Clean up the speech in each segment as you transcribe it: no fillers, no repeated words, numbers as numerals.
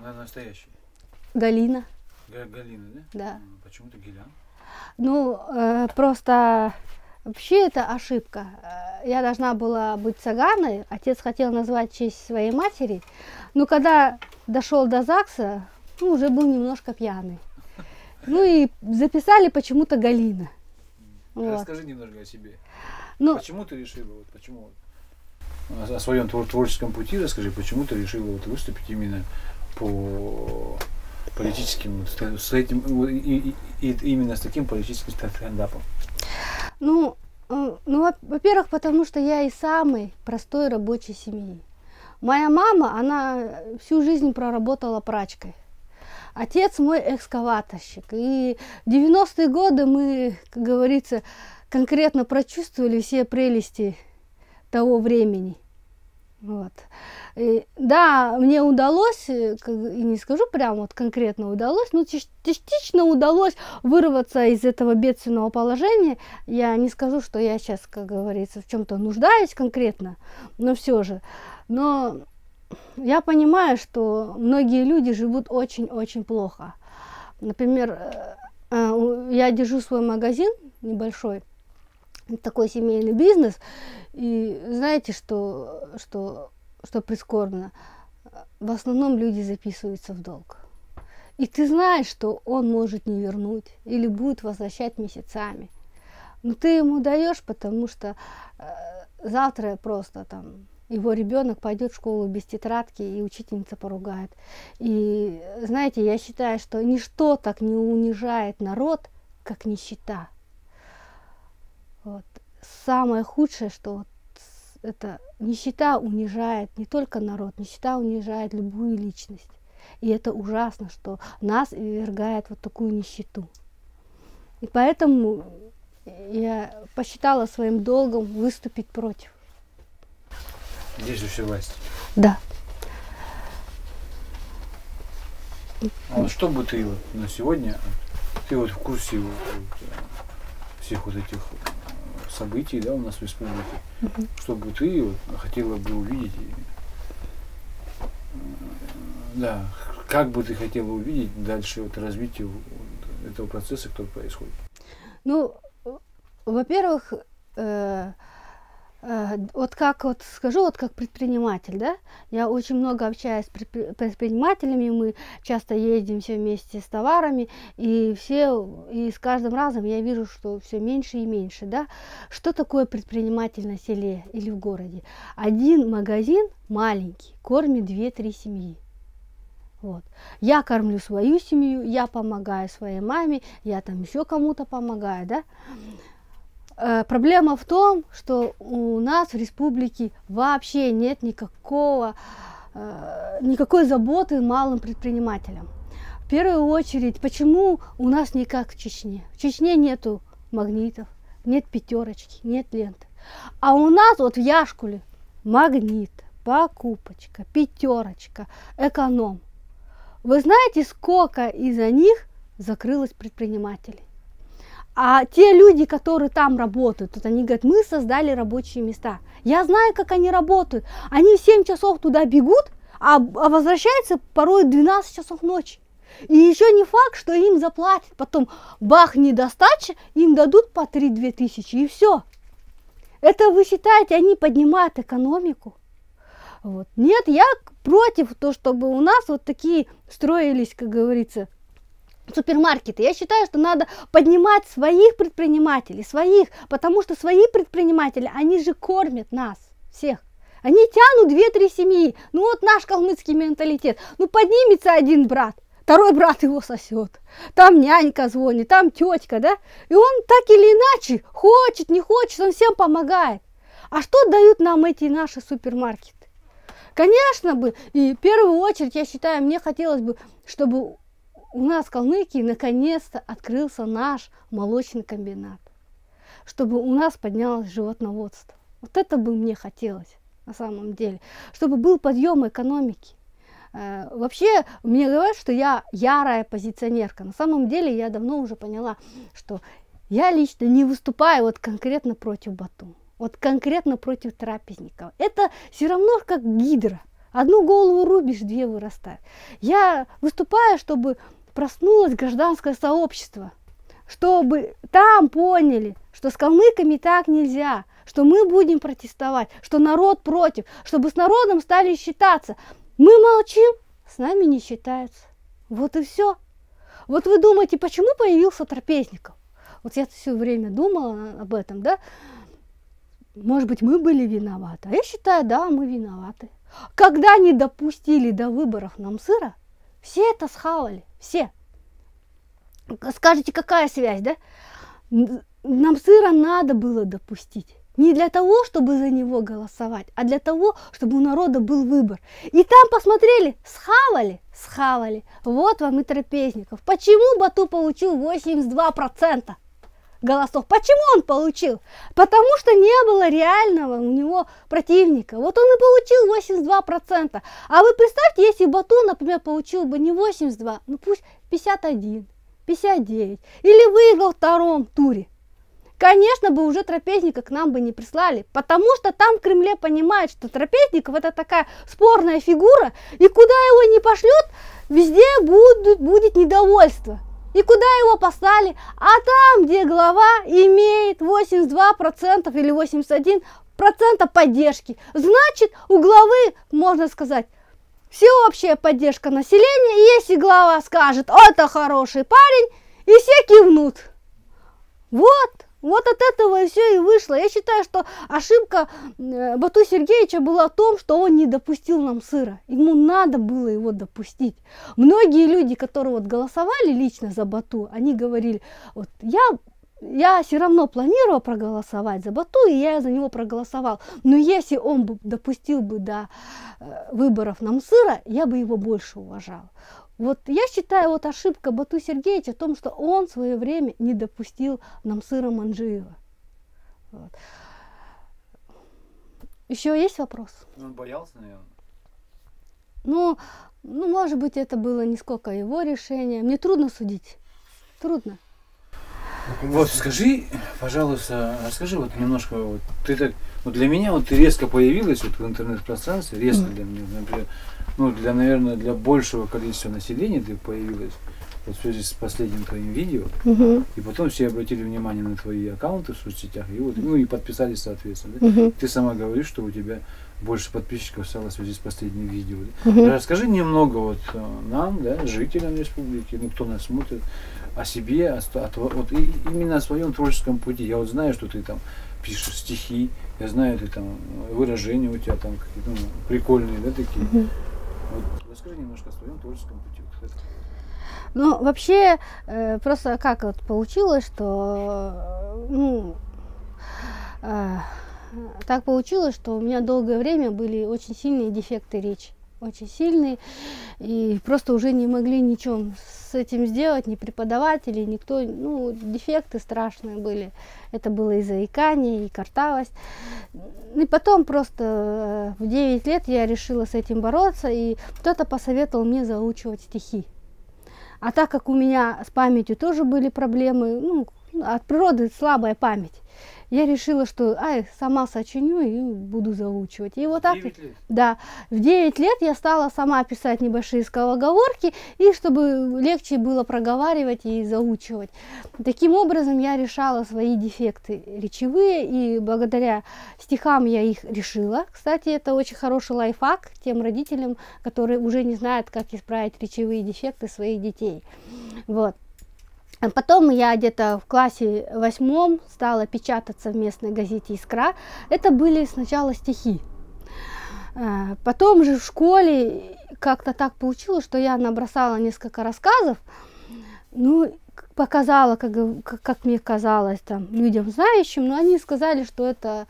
Она настоящая. Галина. Галина, да? Да. Почему-то Гилян. Ну, просто вообще это ошибка. Я должна была быть Цаганой. Отец хотел назвать в честь своей матери. Но когда дошел до ЗАГСа, ну, уже был немножко пьяный. Ну и записали почему-то Галина. Вот. Расскажи немножко о себе. Ну, Почему ты решила, вот, почему о своем творческом пути расскажи, почему ты решила вот выступить именно по политическим, с этим, и именно с таким политическим стендапом? ну, во-первых, потому что я из самой простой рабочей семьи. Моя мама, она всю жизнь проработала прачкой. Отец мой экскаваторщик. И в 90-е годы мы, как говорится, конкретно прочувствовали все прелести того времени. Вот. И, да, мне удалось, и не скажу прямо вот конкретно удалось, но частично удалось вырваться из этого бедственного положения. Я не скажу, что я сейчас, как говорится, в чем-то нуждаюсь конкретно, но все же. Но я понимаю, что многие люди живут очень-очень плохо. Например, я держу свой магазин небольшой, такой семейный бизнес, и знаете, что прискорбно? В основном люди записываются в долг. И ты знаешь, что он может не вернуть или будет возвращать месяцами. Но ты ему даешь, потому что завтра просто там его ребенок пойдет в школу без тетрадки, и учительница поругает. И знаете, я считаю, что ничто так не унижает народ, как нищета. Вот. Самое худшее, что вот это нищета унижает не только народ, нищета унижает любую личность. И это ужасно, что нас ввергает вот такую нищету. И поэтому я посчитала своим долгом выступить против. Действующая власть. Да. А вот что бы ты вот на сегодня, ты вот в курсе вот, всех вот этих событий, да, у нас в республике, что бы ты вот хотела бы увидеть, да, как бы ты хотела увидеть дальше вот развитие вот этого процесса, который происходит? Ну, во-первых, вот как вот скажу, вот как предприниматель, да, я очень много общаюсь с предпринимателями, мы часто ездим все вместе с товарами, и с каждым разом я вижу, что все меньше и меньше, да. Что такое предприниматель на селе или в городе? Один магазин маленький кормит 2-3 семьи. Вот. Я кормлю свою семью, я помогаю своей маме, я там еще кому-то помогаю, да. Проблема в том, что у нас в республике вообще нет никакой заботы малым предпринимателям. В первую очередь, почему у нас не как в Чечне? В Чечне нету магнитов, нет пятерочки, нет ленты. А у нас вот в Яшкуле магнит, покупочка, пятерочка, эконом. Вы знаете, сколько из-за них закрылось предпринимателей? А те люди, которые там работают, вот они говорят, мы создали рабочие места. Я знаю, как они работают. Они в 7 часов туда бегут, а возвращаются порой 12 часов ночи. И еще не факт, что им заплатят. Потом бах, недостача, им дадут по 3-2 тысячи, и все. Это вы считаете, они поднимают экономику? Вот. Нет, я против того, чтобы у нас вот такие строились, как говорится, супермаркеты. Я считаю, что надо поднимать своих предпринимателей, потому что свои предприниматели, они же кормят нас всех. Они тянут 2-3 семьи. Ну вот наш калмыцкий менталитет. Ну поднимется один брат, второй брат его сосет. Там нянька звонит, там тетка, да? И он так или иначе, хочет, не хочет, он всем помогает. А что дают нам эти наши супермаркеты? Конечно бы, и в первую очередь, я считаю, мне хотелось бы, чтобы у нас в Калмыкии наконец-то открылся наш молочный комбинат, чтобы у нас поднялось животноводство. Вот это бы мне хотелось на самом деле, чтобы был подъем экономики. Вообще, мне говорят, что я ярая оппозиционерка. На самом деле, я давно уже поняла, что я лично не выступаю вот конкретно против Бату, вот конкретно против трапезников. Это все равно как гидра. Одну голову рубишь, две вырастают. Я выступаю, чтобы проснулось гражданское сообщество, чтобы там поняли, что с калмыками так нельзя, что мы будем протестовать, что народ против, чтобы с народом стали считаться. Мы молчим, с нами не считаются. Вот и все. Вот вы думаете, почему появился Трапезников? Вот я все время думала об этом, да? Может быть, мы были виноваты. А я считаю, да, мы виноваты. Когда не допустили до выборов Намсыра, все это схавали, все. Скажите, какая связь, да? Намсыра надо было допустить. Не для того, чтобы за него голосовать, а для того, чтобы у народа был выбор. И там посмотрели, схавали. Вот вам и Трапезников. Почему Бату получил 82% голосов? Почему он получил? Потому что не было реального у него противника. Вот он и получил 82%. А вы представьте, если Бату, например, получил бы не 82, ну пусть 51, 59. Или выиграл в втором туре. Конечно бы уже Трапезника к нам бы не прислали, потому что там в Кремле понимают, что Трапезников это такая спорная фигура, и куда его не пошлют, везде будет недовольство. И куда его послали? А там, где глава имеет 82% или 81% поддержки, значит у главы, можно сказать, всеобщая поддержка населения, и если глава скажет, это хороший парень, и все кивнут. Вот от этого и все и вышло. Я считаю, что ошибка Бату Сергеевича была в том, что он не допустил Намсыра. Ему надо было его допустить. Многие люди, которые вот голосовали лично за Бату, они говорили, вот я все равно планировал проголосовать за Бату, и я за него проголосовал. Но если он бы допустил бы до выборов Намсыра, я бы его больше уважал. Вот я считаю, вот ошибка Бату Сергеевича в том, что он в свое время не допустил Намсыра Манджиева. Вот. Еще есть вопрос? Он боялся, наверное. Ну, может быть, это было не сколько его решение. Мне трудно судить. Трудно. Вот скажи, пожалуйста, расскажи вот немножко, вот, ты так, вот для меня вот ты резко появилась вот в интернет-пространстве, резко для меня, например, ну наверное, для большего количества населения ты появилась вот в связи с последним твоим видео, и потом все обратили внимание на твои аккаунты в соцсетях, и вот, ну и подписались соответственно. Да? Ты сама говоришь, что у тебя больше подписчиков стало в связи с последним видео. Да? Расскажи немного вот нам, да, жителям республики, ну кто нас смотрит, о себе, вот именно о своем творческом пути. Я вот знаю, что ты там пишешь стихи, я знаю, ты там выражения у тебя там какие-то прикольные, да, такие. Вот, расскажи немножко о своем творческом пути. Ну, вообще, просто как вот получилось, что, так получилось, что у меня долгое время были очень сильные дефекты речи. Очень сильные, и просто уже не могли ничего с этим сделать, ни преподаватели, никто, дефекты страшные были. Это было и заикание, и картавость. И потом просто в 9 лет я решила с этим бороться, и кто-то посоветовал мне заучивать стихи. А так как у меня с памятью тоже были проблемы, от природы слабая память, я решила, что сама сочиню и буду заучивать. И вот так, да, в 9 лет я стала сама писать небольшие скороговорки, и чтобы легче было проговаривать и заучивать. Таким образом я решала свои дефекты речевые, и благодаря стихам я их решила. Кстати, это очень хороший лайфхак тем родителям, которые уже не знают, как исправить речевые дефекты своих детей. Вот. Потом я где-то в классе 8 стала печататься в местной газете «Искра». Это были сначала стихи. Потом же в школе как-то так получилось, что я набросала несколько рассказов. Показала, как мне казалось, там, людям знающим, но они сказали, что это,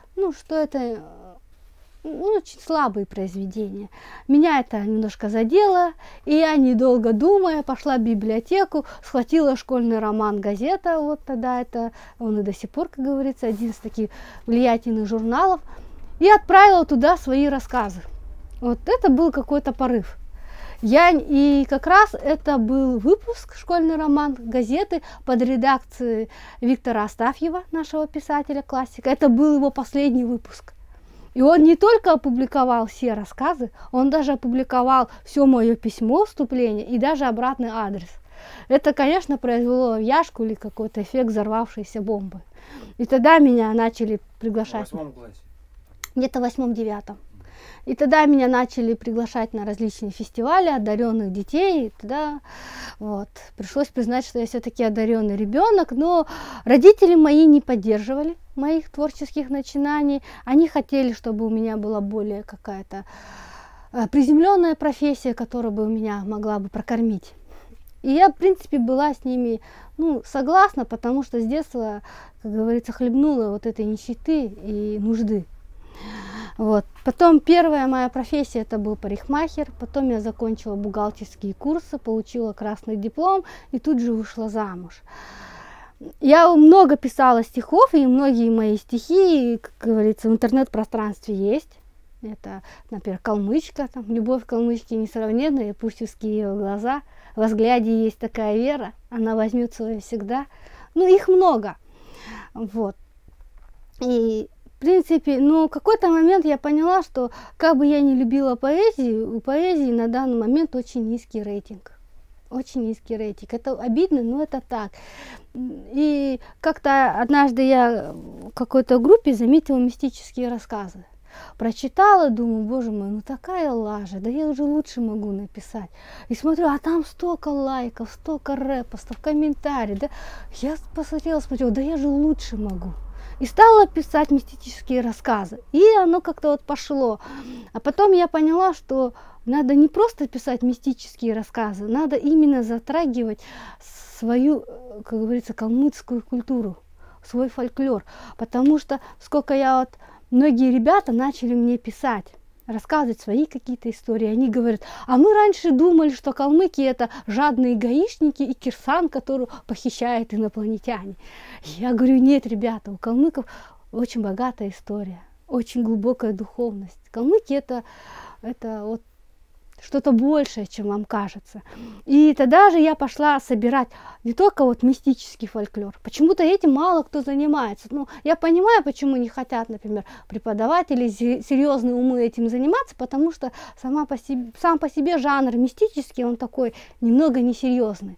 очень слабые произведения. Меня это немножко задело, и я, недолго думая, пошла в библиотеку, схватила школьный роман «Газета», вот тогда он и до сих пор, как говорится, один из таких влиятельных журналов, и отправила туда свои рассказы. Вот это был какой-то порыв. И как раз это был выпуск «Школьный роман» газеты под редакцией Виктора Астафьева, нашего писателя-классика. Это был его последний выпуск. И он не только опубликовал все рассказы, он даже опубликовал все мое письмо вступления и даже обратный адрес. Это, конечно, произвело в Яшкуле какой-то эффект взорвавшейся бомбы. И тогда меня начали приглашать. В 8 классе? Где-то в 8-9. И тогда меня начали приглашать на различные фестивали одаренных детей. И тогда вот, пришлось признать, что я все-таки одаренный ребенок. Но родители мои не поддерживали моих творческих начинаний. Они хотели, чтобы у меня была более какая-то приземленная профессия, которая бы меня могла бы прокормить. И я, в принципе, была с ними согласна, потому что с детства, как говорится, хлебнула вот этой нищеты и нужды. Вот. Потом первая моя профессия это был парикмахер, потом я закончила бухгалтерские курсы, получила красный диплом и тут же вышла замуж. Я много писала стихов, и многие мои стихи, как говорится, в интернет-пространстве есть. Это, например, «Калмычка», там, «Любовь калмычки несравненная, пусть узкие ее глаза, во взгляде есть такая вера, она возьмет свое всегда». Их много. Вот. И в принципе, в какой-то момент я поняла, что как бы я не любила поэзию, у поэзии на данный момент очень низкий рейтинг. Очень низкий рейтинг. Это обидно, но это так. И как-то однажды я в какой-то группе заметила мистические рассказы. Прочитала, думаю, боже мой, такая лажа, да я уже лучше могу написать. И смотрю, а там столько лайков, столько репостов, комментариев. Да? Я посмотрела, да я же лучше могу. И стала писать мистические рассказы. И оно как-то вот пошло. А потом я поняла, что надо не просто писать мистические рассказы, надо именно затрагивать свою, как говорится, калмыцкую культуру, свой фольклор. Потому что многие ребята начали мне писать, рассказывать свои какие-то истории. Они говорят, а мы раньше думали, что калмыки это жадные гаишники и кирсан, которую похищают инопланетяне. Я говорю, нет, ребята, у калмыков очень богатая история, очень глубокая духовность. Калмыки это вот что-то большее, чем вам кажется. И тогда же я пошла собирать не только мистический фольклор. Почему-то этим мало кто занимается. Я понимаю, почему не хотят, например, преподаватели, серьезные умы этим заниматься, потому что сам по себе жанр мистический, он такой немного несерьезный.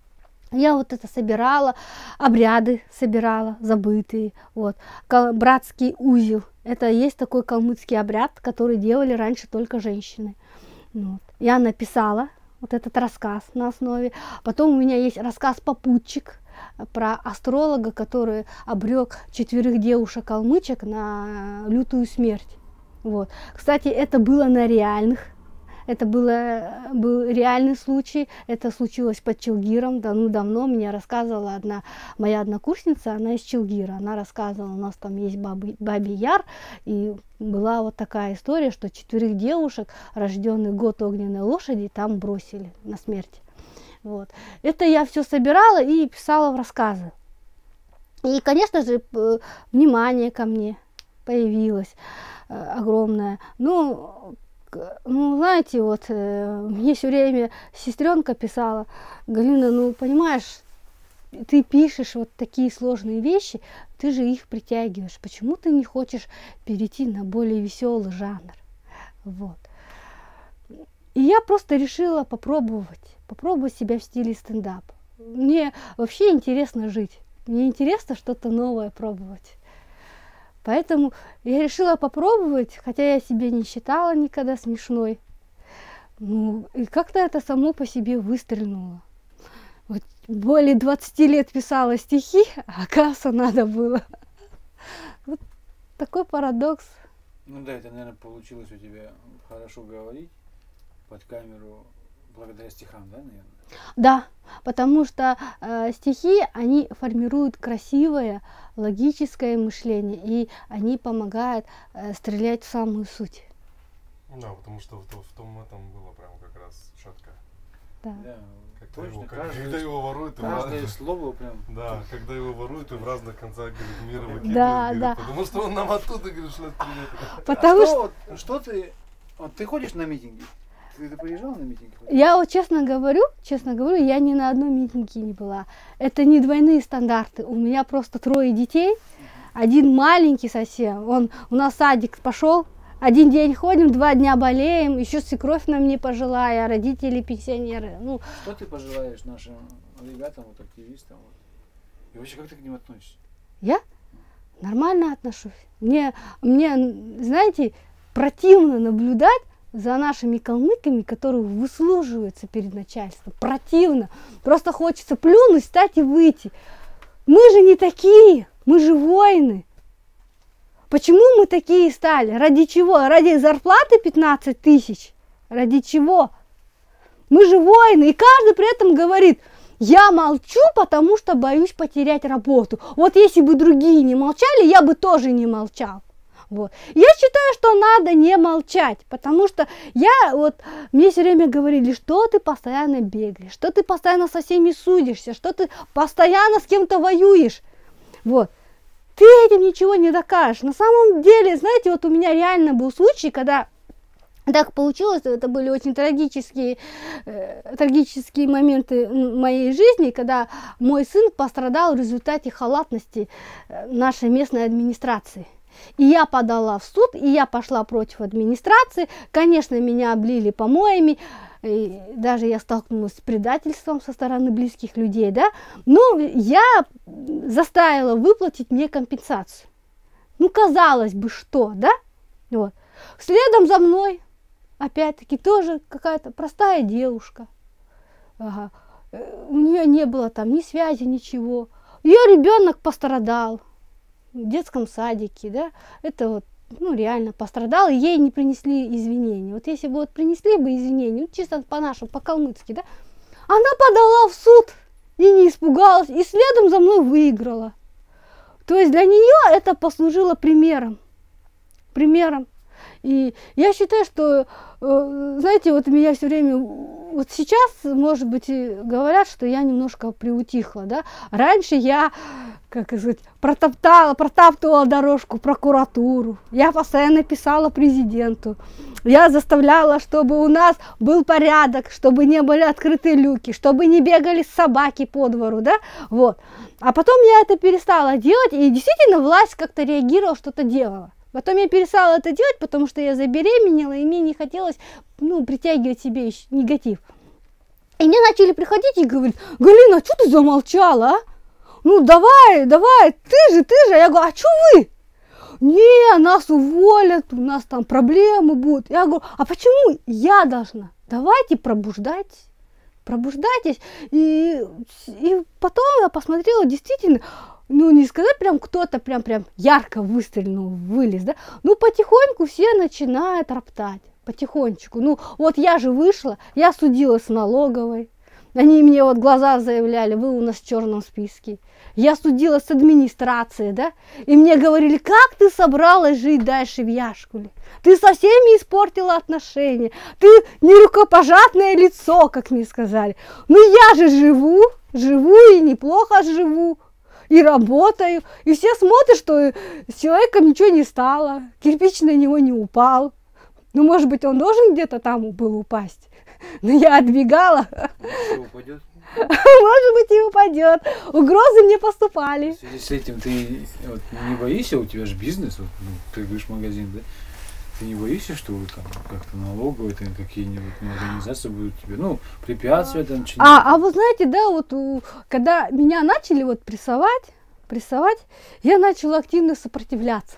Я это собирала, обряды собирала, забытые. Братский узел. Это есть такой калмыцкий обряд, который делали раньше только женщины. Я написала этот рассказ на основе. Потом у меня есть рассказ «Попутчик» про астролога, который обрек 4 девушек-калмычек на лютую смерть. Кстати, это было на реальных. Это был реальный случай. Это случилось под Челгиром. Давно мне рассказывала моя однокурсница, она из Челгира. Она рассказывала, у нас там есть Бабий Яр. И была такая история, что 4 девушек, рожденных год огненной лошади, там бросили на смерть. Это я все собирала и писала в рассказы. И, конечно же, внимание ко мне появилось огромное. Знаете, мне все время сестренка писала, Галина, понимаешь, ты пишешь такие сложные вещи, ты же их притягиваешь. Почему ты не хочешь перейти на более веселый жанр? И я просто решила попробовать себя в стиле стендап. Мне вообще интересно жить, мне интересно что-то новое пробовать. Поэтому я решила попробовать, хотя я себя не считала никогда смешной. И как-то это само по себе выстрелило. Более 20 лет писала стихи, а оказывается, надо было. Такой парадокс. Это, наверное, получилось у тебя хорошо говорить под камеру благодаря стихам, да, наверное? Да, потому что стихи, они формируют красивое, логическое мышление, и они помогают стрелять в самую суть. Да, потому что в том этом было прям как раз шатка. Да. Когда его воруют, каждое слово прям. Да, когда его воруют, и в разных концах мира выкидывают. Да. Потому что он нам оттуда говорит, что стреляет. Потому что ты ходишь на митинги? Ты приезжала на митинги? Я честно говорю, я ни на одном митинге не была. Это не двойные стандарты. У меня просто 3 детей. один маленький совсем, он у нас в садик пошел, один день ходим, 2 дня болеем, еще свекровь нам не пожила, а родители пенсионеры. Ну, что ты пожелаешь нашим ребятам, вот, активистам? Вот? И вообще, как ты к ним относишься? Я нормально отношусь. Мне, знаете, противно наблюдать за нашими калмыками, которые выслуживаются перед начальством. Противно. Просто хочется плюнуть, встать и выйти. Мы же не такие, мы же воины. Почему мы такие стали? Ради чего? Ради зарплаты 15 тысяч? Ради чего? Мы же воины. И каждый при этом говорит: я молчу, потому что боюсь потерять работу. Вот если бы другие не молчали, я бы тоже не молчал. Вот. Я считаю, что надо не молчать, потому что мне все время говорили, что ты постоянно бегаешь, что ты постоянно со всеми судишься, что ты постоянно с кем-то воюешь. Вот. Ты этим ничего не докажешь. На самом деле, знаете, вот у меня реально был случай, когда так получилось, это были очень трагические моменты моей жизни, когда мой сын пострадал в результате халатности нашей местной администрации. И я подала в суд, и я пошла против администрации. Конечно, меня облили помоями, и даже я столкнулась с предательством со стороны близких людей, да. Но я заставила выплатить мне компенсацию. Ну, казалось бы, что, да? Вот. Следом за мной, опять-таки, тоже какая-то простая девушка. Ага. У нее не было там ни связи, ничего. Ее ребенок пострадал в детском садике, да, это вот, ну, реально пострадал, и ей не принесли извинения. Вот если бы вот принесли бы извинения, ну, чисто по-нашему, по-калмыцки, да, она подала в суд и не испугалась, и следом за мной выиграла. То есть для нее это послужило примером. И я считаю, что, знаете, вот меня все время, вот сейчас, может быть, говорят, что я немножко приутихла, да. Раньше я, как сказать, протаптывала дорожку в прокуратуру, я постоянно писала президенту, я заставляла, чтобы у нас был порядок, чтобы не были открыты люки, чтобы не бегали собаки по двору, да, вот. А потом я это перестала делать, и действительно власть как-то реагировала, что-то делала. Потом я перестала это делать, потому что я забеременела, и мне не хотелось, ну, притягивать себе негатив. И мне начали приходить и говорить: Галина, что ты замолчала, а? Ну, давай, ты же. Я говорю: а что вы? Не, нас уволят, у нас там проблемы будут. Я говорю: а почему я должна? Давайте пробуждайтесь. И потом я посмотрела, действительно, ну, не сказать прям кто-то прям ярко выстрелил, вылез, да, ну, потихоньку все начинают роптать, потихонечку. Ну, вот я же вышла, я судила с налоговой, они мне вот глаза заявляли: вы у нас в черном списке. Я судила с администрацией, да, и мне говорили: как ты собралась жить дальше в Яшкуле? Ты со всеми испортила отношения, ты нерукопожатное лицо, как мне сказали. Ну, я же живу и неплохо живу. И работаю, и все смотрят, что с человеком ничего не стало, кирпич на него не упал. Ну, может быть, он должен где-то там был упасть, но я отбегала. Упадет? Может быть, и упадет. Угрозы мне поступали. В связи с этим ты вот, не боишься, у тебя же бизнес, вот, ну, ты говоришь магазин, да? Ты не боишься, что вы там как-то налоговые, там какие-нибудь организации будут тебе, ну, препятствия там чинить? А вы знаете, да, вот когда меня начали вот прессовать, я начала активно сопротивляться.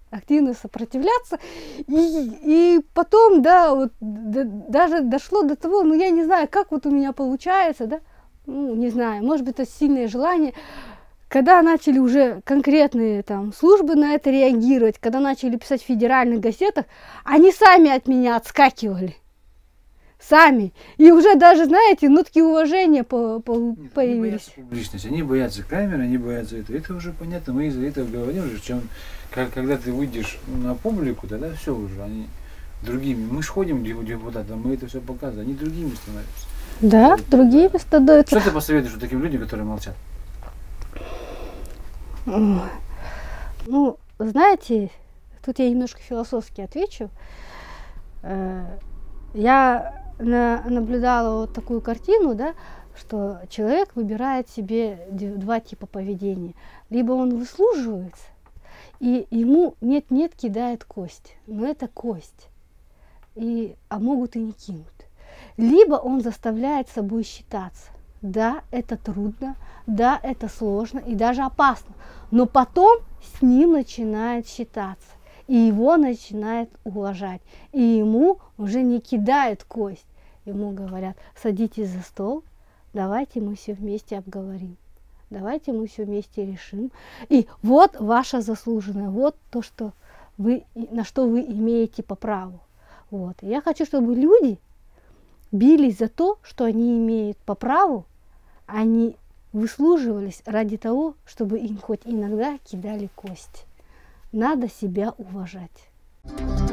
И потом, да, вот даже дошло до того, ну, я не знаю, как вот у меня получается, да, ну, не знаю, может быть, это сильное желание. Когда начали уже конкретные там службы на это реагировать, когда начали писать в федеральных газетах, они сами от меня отскакивали. Сами. И уже даже, знаете, нотки уважения появились. Они боятся публичности, они боятся камеры, они боятся этого. Это уже понятно, мы из-за этого говорим же, чем когда ты выйдешь на публику, тогда все уже, они другими. Мы ж ходим депутатам, мы это все показываем, они другими становятся. Да, другими становятся. Что ты посоветуешь вот таким людям, которые молчат? Ну, знаете, тут я немножко философски отвечу. Я наблюдала вот такую картину, да, что человек выбирает себе 2 типа поведения. Либо он выслуживается, И ему нет-нет кидает кость. Но это кость. А могут и не кинуть. Либо он заставляет собой считаться. Да, это трудно, да, это сложно и даже опасно. Но потом с ним начинает считаться. И его начинает уважать. И ему уже не кидают кость. Ему говорят: садитесь за стол, давайте мы все вместе обговорим. Давайте мы все вместе решим. И вот ваше заслуженное, вот то, что на что вы имеете по праву. Вот. И я хочу, чтобы люди бились за то, что они имеют по праву, они выслуживались ради того, чтобы им хоть иногда кидали кость. Надо себя уважать.